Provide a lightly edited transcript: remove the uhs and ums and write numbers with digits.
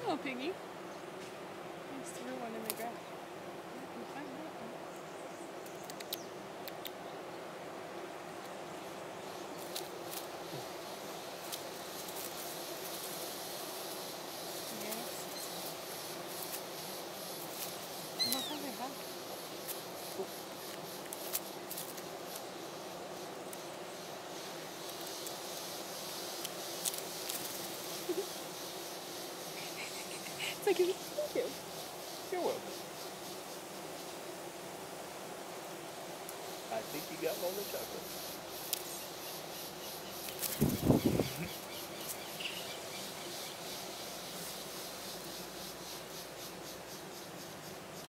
Hello, piggy. I just threw one in the grass. I can find that one. Yes. Look how they have. It's like, thank you. You're welcome. I think you got all the chocolate.